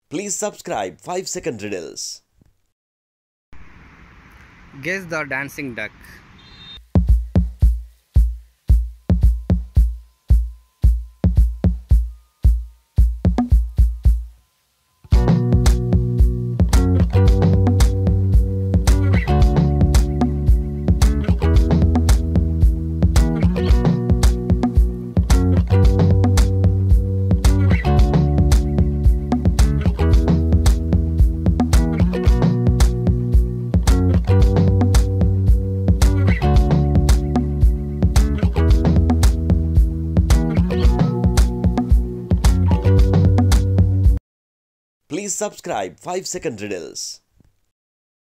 Please subscribe 5-second riddles. Guess the dancing duck. Please subscribe 5-second riddles.